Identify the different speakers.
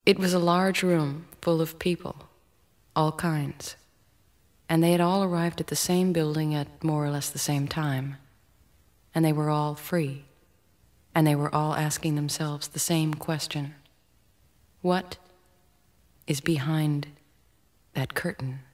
Speaker 1: It was a large room full of people, all kinds, and they had all arrived at the same building at more or less the same time, and they were all free, and they were all asking themselves the same question: what is behind that curtain?